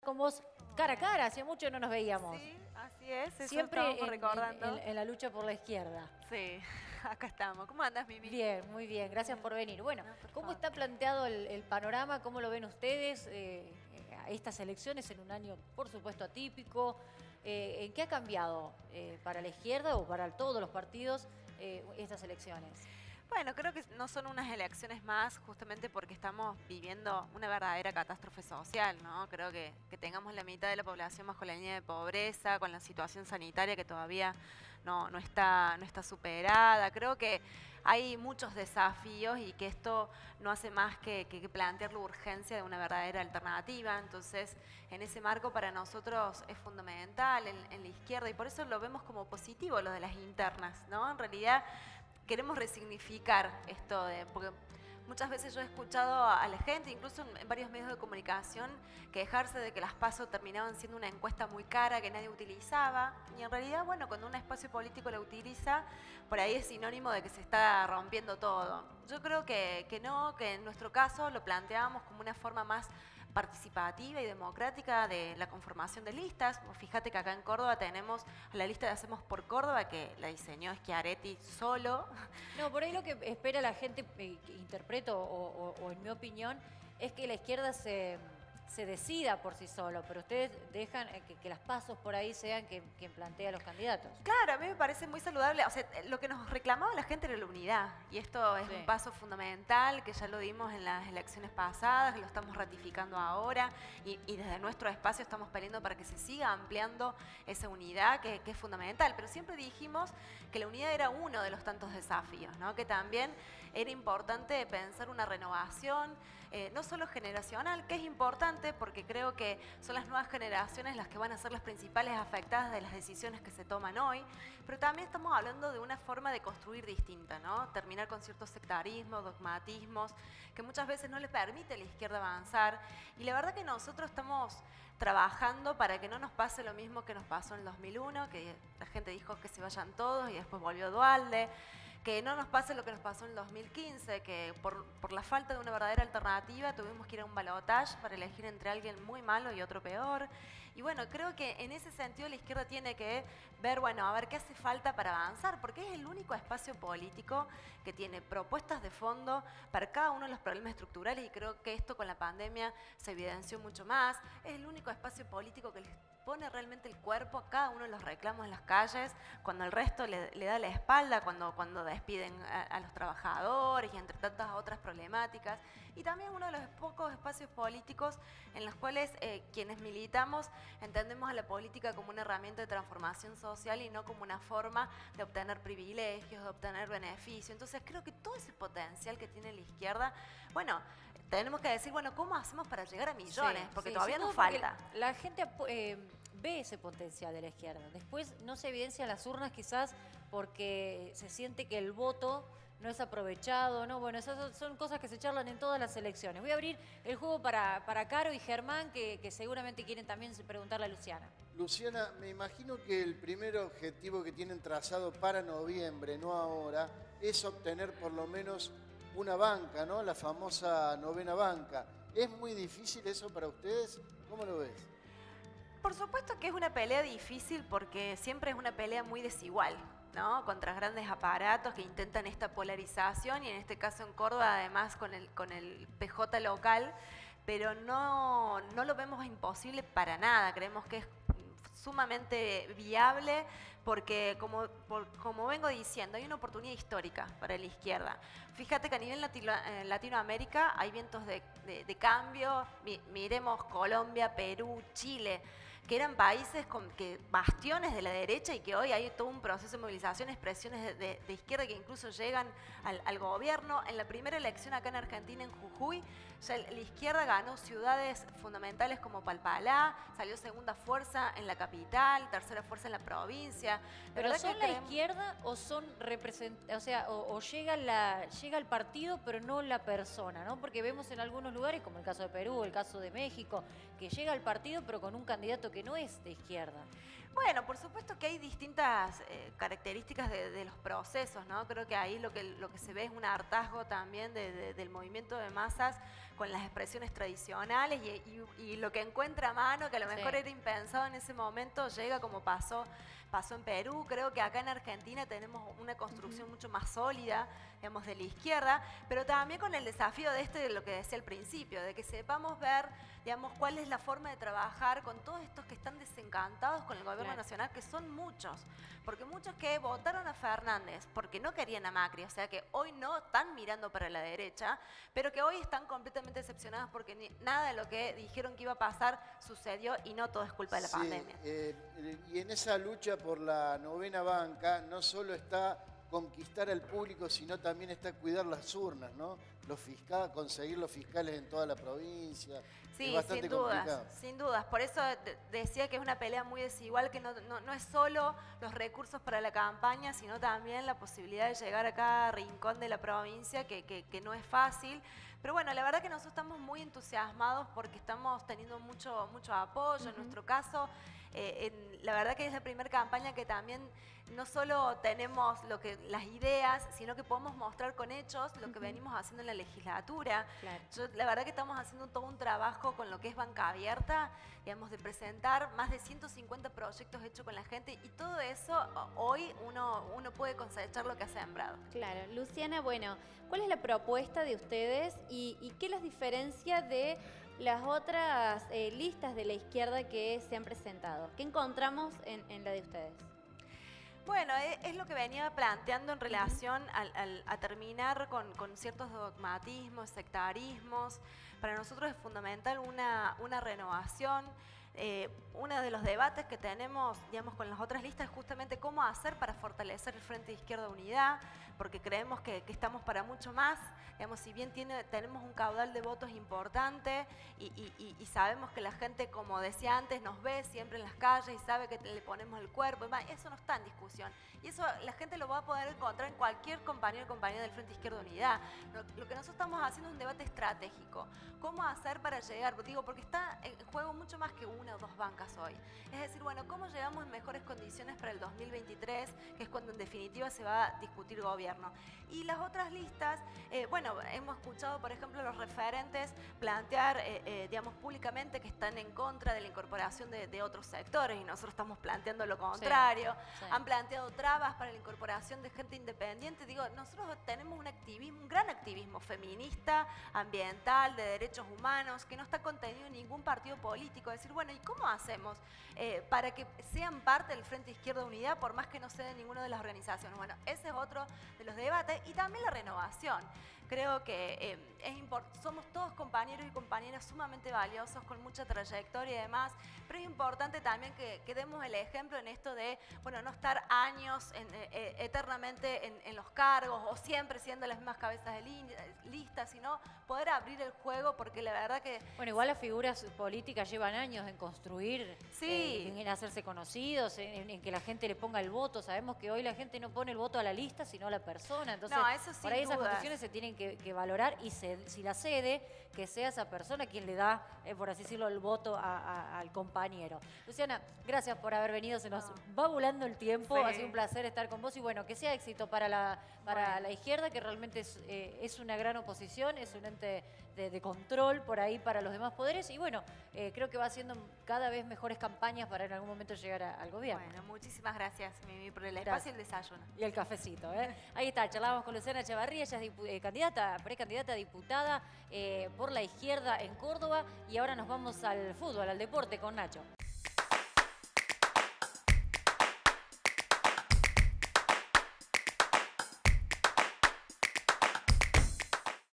con vos cara a cara, hacía mucho no nos veíamos. Sí, así es, eso Siempre estábamos recordando. en la lucha por la izquierda. Sí, acá estamos. ¿Cómo andas, Mimi? Bien, muy bien, gracias por venir. Bueno, No, por ¿cómo favor. está planteado el panorama? ¿Cómo lo ven ustedes? A estas elecciones en un año, por supuesto, atípico. ¿En qué ha cambiado para la izquierda o para todos los partidos estas elecciones? Bueno, creo que no son unas elecciones más justamente porque estamos viviendo una verdadera catástrofe social, ¿no? Creo que tengamos la mitad de la población bajo la línea de pobreza, con la situación sanitaria que todavía no está superada. Creo que hay muchos desafíos y que esto no hace más que plantear la urgencia de una verdadera alternativa. Entonces, en ese marco para nosotros es fundamental en la izquierda y por eso lo vemos como positivo lo de las internas, ¿no? En realidad queremos resignificar esto porque muchas veces yo he escuchado a la gente, incluso en varios medios de comunicación, quejarse de que las PASO terminaban siendo una encuesta muy cara que nadie utilizaba. Y en realidad, bueno, cuando un espacio político la utiliza, por ahí es sinónimo de que se está rompiendo todo. Yo creo que no, que en nuestro caso lo planteábamos como una forma más participativa y democrática de la conformación de listas. Fíjate que acá en Córdoba tenemos la lista de Hacemos por Córdoba, que la diseñó Schiaretti solo. No, por ahí lo que espera la gente, que interpreto, o en mi opinión, es que la izquierda se decida por sí solo, pero ustedes dejan que las pasos por ahí sean quien plantea a los candidatos. Claro, a mí me parece muy saludable. O sea, lo que nos reclamaba la gente era la unidad. Y esto es Sí. un paso fundamental, que ya lo dimos en las elecciones pasadas, que lo estamos ratificando ahora. Y desde nuestro espacio estamos peleando para que se siga ampliando esa unidad, que es fundamental. Pero siempre dijimos que la unidad era uno de los tantos desafíos, ¿no? Que también era importante pensar una renovación, no solo generacional, que es importante porque creo que son las nuevas generaciones las que van a ser las principales afectadas de las decisiones que se toman hoy, pero también estamos hablando de una forma de construir distinta, ¿no? Terminar con ciertos sectarismos, dogmatismos, que muchas veces no le permite a la izquierda avanzar. Y la verdad que nosotros estamos trabajando para que no nos pase lo mismo que nos pasó en el 2001, que la gente dijo que se vayan todos y después volvió Duhalde. Que no nos pase lo que nos pasó en el 2015, que por la falta de una verdadera alternativa tuvimos que ir a un balotaje para elegir entre alguien muy malo y otro peor. Y bueno, creo que en ese sentido la izquierda tiene que ver, bueno, a ver qué hace falta para avanzar, porque es el único espacio político que tiene propuestas de fondo para cada uno de los problemas estructurales y creo que esto con la pandemia se evidenció mucho más. Es el único espacio político que les pone realmente el cuerpo a cada uno de los reclamos en las calles, cuando el resto le da la espalda, cuando despiden a los trabajadores y entre tantas otras problemáticas. Y también uno de los pocos espacios políticos en los cuales quienes militamos entendemos a la política como una herramienta de transformación social y no como una forma de obtener privilegios, de obtener beneficios. Entonces creo que todo ese potencial que tiene la izquierda, bueno, tenemos que decir, bueno, ¿cómo hacemos para llegar a millones? Sí, Porque sí, todavía sin nos duda, porque falta. la gente ve ese potencial de la izquierda. Después no se evidencia en las urnas quizás porque se siente que el voto no es aprovechado, ¿no? Bueno, esas son cosas que se charlan en todas las elecciones. Voy a abrir el juego para Caro y Germán, que seguramente quieren también preguntarle a Luciana. Luciana, me imagino que el primer objetivo que tienen trazado para noviembre, no ahora, es obtener por lo menos una banca, ¿no? La famosa novena banca. ¿Es muy difícil eso para ustedes? ¿Cómo lo ves? Por supuesto que es una pelea difícil porque siempre es una pelea muy desigual, ¿no? Contra grandes aparatos que intentan esta polarización y en este caso en Córdoba además con el PJ local, pero no lo vemos imposible para nada, creemos que es sumamente viable porque como vengo diciendo hay una oportunidad histórica para la izquierda. Fíjate que a nivel Latinoamérica hay vientos de cambio, miremos Colombia, Perú, Chile, que eran países bastiones de la derecha y que hoy hay todo un proceso de movilización, expresiones de izquierda que incluso llegan al gobierno. En la primera elección acá en Argentina, en Jujuy, ya la izquierda ganó ciudades fundamentales como Palpalá, salió segunda fuerza en la capital, tercera fuerza en la provincia. ¿Pero ¿Verdad son que la creemos? izquierda o son o sea, o llega el partido pero no la persona, ¿no? Porque vemos en algunos lugares, como el caso de Perú, el caso de México, que llega el partido pero con un candidato que no es de izquierda. Bueno, por supuesto que hay distintas características de los procesos, ¿no? Creo que ahí lo que se ve es un hartazgo también del movimiento de masas con las expresiones tradicionales y lo que encuentra a mano, que a lo mejor era impensado en ese momento, llega como pasó en Perú. Creo que acá en Argentina tenemos una construcción mucho más sólida, digamos, de la izquierda, pero también con el desafío de lo que decía al principio, de que sepamos ver, digamos, cuál es la forma de trabajar con todos estos que están desencantados con el gobierno nacional, que son muchos, porque muchos que votaron a Fernández porque no querían a Macri, o sea que hoy no están mirando para la derecha, pero que hoy están completamente decepcionados porque nada de lo que dijeron que iba a pasar sucedió y no todo es culpa de la pandemia. Y en esa lucha por la novena banca no solo está conquistar al público, sino también está cuidar las urnas, ¿no? Conseguir los fiscales en toda la provincia. Sí, es bastante sin dudas, complicado. sin dudas. Por eso decía que es una pelea muy desigual, que no es solo los recursos para la campaña, sino también la posibilidad de llegar a cada rincón de la provincia, que no es fácil. Pero bueno, la verdad que nosotros estamos muy entusiasmados porque estamos teniendo mucho apoyo. En nuestro caso, la verdad que es la primera campaña que también no solo tenemos las ideas, sino que podemos mostrar con hechos lo que venimos haciendo en la legislatura. Claro. La verdad que estamos haciendo todo un trabajo con lo que es banca abierta, digamos, de presentar más de 150 proyectos hechos con la gente, y todo eso hoy uno puede cosechar lo que ha sembrado. Claro. Luciana, bueno, ¿cuál es la propuesta de ustedes y qué los diferencia de las otras listas de la izquierda que se han presentado? ¿Qué encontramos en la de ustedes? Bueno, es lo que venía planteando en relación a terminar con ciertos dogmatismos, sectarismos. Para nosotros es fundamental una renovación. Uno de los debates que tenemos, digamos, con las otras listas es justamente cómo hacer para fortalecer el Frente de Izquierda Unidad, porque creemos que estamos para mucho más. Digamos, si bien tenemos un caudal de votos importante y sabemos que la gente, como decía antes, nos ve siempre en las calles y sabe que le ponemos el cuerpo, eso no está en discusión. Y eso la gente lo va a poder encontrar en cualquier compañero o compañera del Frente de Izquierda Unidad. Lo que nosotros estamos haciendo es un debate estratégico. ¿Cómo hacer para llegar? Digo, porque está en juego mucho más que una o dos bancas hoy. Es decir, bueno, ¿cómo llegamos en mejores condiciones para el 2023, que es cuando en definitiva se va a discutir gobierno? Y las otras listas, bueno, hemos escuchado, por ejemplo, los referentes plantear, digamos, públicamente que están en contra de la incorporación de otros sectores, y nosotros estamos planteando lo contrario. Sí. Han planteado trabas para la incorporación de gente independiente. Digo, nosotros tenemos un gran activismo feminista, ambiental, de derechos humanos, que no está contenido en ningún partido político. Es decir, bueno, ¿y cómo hacemos para que sean parte del Frente de Izquierda Unidad, por más que no sea de ninguna de las organizaciones? Bueno, ese es otro de los debates, y también la renovación. Creo que somos todos compañeros y compañeras sumamente valiosos, con mucha trayectoria y demás, pero es importante también que demos el ejemplo en esto de, bueno, no estar años eternamente en los cargos o siempre siendo las mismas cabezas de lista, sino poder abrir el juego, porque la verdad que... Bueno, igual las figuras políticas llevan años en construir, sí, en hacerse conocidos, en que la gente le ponga el voto. Sabemos que hoy la gente no pone el voto a la lista, sino a la persona. Entonces, no, eso por ahí esas dudas. condiciones se tienen que valorar, y si la cede, que sea esa persona quien le da, por así decirlo, el voto al compañero. Luciana, gracias por haber venido. Se nos va volando el tiempo. Sí. Ha sido un placer estar con vos, y bueno, que sea éxito para la izquierda, que realmente es una gran oposición, es un ente de control por ahí para los demás poderes, y bueno, creo que va haciendo cada vez mejores campañas para en algún momento llegar al gobierno. Bueno, muchísimas gracias, Mimi, por el espacio y el desayuno. Y el cafecito. Ahí está, charlábamos con Luciana Echevarría. Ella es precandidata a diputada por la izquierda en Córdoba, y ahora nos vamos al fútbol, al deporte con Nacho.